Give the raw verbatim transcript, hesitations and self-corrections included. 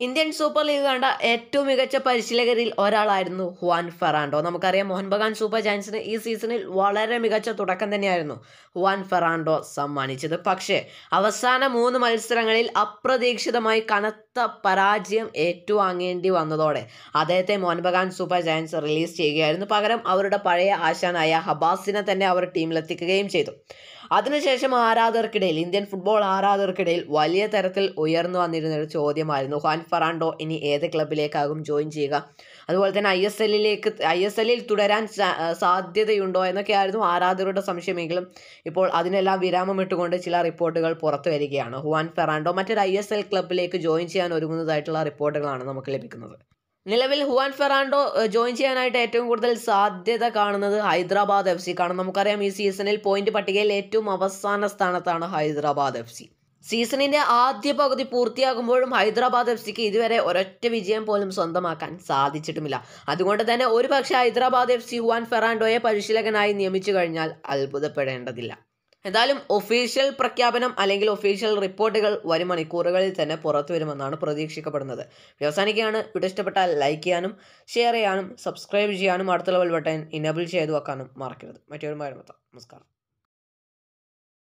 Indian super league കണ്ട ഏറ്റവും മികച്ച പരിശീലകരിൽ ഒരാളായിരുന്നു ഹുവാൻ ഫെറാൻഡോ. നമുക്കറിയാം, മോഹൻ ബഗാൻ സൂപ്പർ ജയൻസിന് ഈ സീസണിൽ വളരെ മികച്ച തുടക്കം തന്നെയായിരുന്നു ഹുവാൻ ഫെറാൻഡോ സമ്മാനിച്ചത്. പക്ഷേ അവസാന മൂന്ന് മത്സരങ്ങളിൽ അപ്രതീക്ഷിതമായി കനത്ത പരാജയം ഏറ്റുവാങ്ങേണ്ടി വന്നതോടെ അദ്ദേഹത്തെ Mohun Bagan super giants release ചെയ്യുകയായിരുന്നു. പകരം അവരുടെ പഴയ ആശാനായ ഹബാസിനെ തന്നെ അവർ ടീമിലെത്തിക്കുകയും ചെയ്തു. അതിനുശേഷം ആരാധകർക്കിടയിൽ ഇന്ത്യൻ ഫുട്ബോൾ ആരാധകർക്കിടയിൽ വലിയ തരത്തിൽ ഉയർന്നു വന്നിരുന്ന ഒരു ചോദ്യമായിരുന്നു, ഹുവാൻ ഫെറാൻഡോ ഇനി ഏത് ക്ലബിലേക്കാകും ജോയിൻ ചെയ്യുക, അതുപോലെ തന്നെ ഐ എസ് എല്ലിലേക്ക് ഐ എസ് എല്ലിൽ തുടരാൻ സാധ്യതയുണ്ടോ എന്നൊക്കെയായിരുന്നു ആരാധകരുടെ സംശയമെങ്കിലും ഇപ്പോൾ അതിനെല്ലാം വിരാമം ഇട്ടുകൊണ്ട് ചില റിപ്പോർട്ടുകൾ പുറത്തു വരികയാണ്. ഹുവാൻ ഫെറാൻഡോ മറ്റൊരു ഐ എസ് എൽ ക്ലബിലേക്ക് ജോയിൻ ചെയ്യാൻ ഒരുങ്ങുന്നതായിട്ടുള്ള റിപ്പോർട്ടുകളാണ് നമുക്ക് ലഭിക്കുന്നത്. നിലവിൽ ഹുവാൻ ഫെറാൻഡോ ജോയിൻ ചെയ്യാനായിട്ട് ഏറ്റവും കൂടുതൽ സാധ്യത കാണുന്നത് ഹൈദരാബാദ് എഫ് സിക്കാണ്. നമുക്കറിയാം, ഈ സീസണിൽ പോയിന്റ് പട്ടികയിൽ ഏറ്റവും അവസാന സ്ഥാനത്താണ് ഹൈദരാബാദ് എഫ് സി. സീസണിന്റെ ആദ്യ പകുതി പൂർത്തിയാകുമ്പോഴും ഹൈദരാബാദ് എഫ് സിക്ക് ഇതുവരെ ഒരൊറ്റ വിജയം പോലും സ്വന്തമാക്കാൻ സാധിച്ചിട്ടുമില്ല. അതുകൊണ്ട് തന്നെ ഒരുപക്ഷെ ഹൈദരാബാദ് എഫ് സി ഹുവാൻ ഫെറാൻഡോയെ പരിശീലകനായി നിയമിച്ചു കഴിഞ്ഞാൽ അത്ഭുതപ്പെടേണ്ടതില്ല. എന്തായാലും ഒഫീഷ്യൽ പ്രഖ്യാപനം അല്ലെങ്കിൽ ഒഫീഷ്യൽ റിപ്പോർട്ടുകൾ വരും മണിക്കൂറുകളിൽ തന്നെ പുറത്തു വരുമെന്നാണ് പ്രതീക്ഷിക്കപ്പെടുന്നത്. അവസാനിക്കുകയാണ്. വീഡിയോ ഇഷ്ടപ്പെട്ടാൽ ലൈക്ക് ചെയ്യാനും ഷെയർ ചെയ്യാനും സബ്സ്ക്രൈബ് ചെയ്യാനും അടുത്തുള്ള ബെൽ ബട്ടൺ ഇനേബിൾ ചെയ്തു വെക്കാനും മറക്കരുത്. മറ്റൊരു നമസ്കാരം.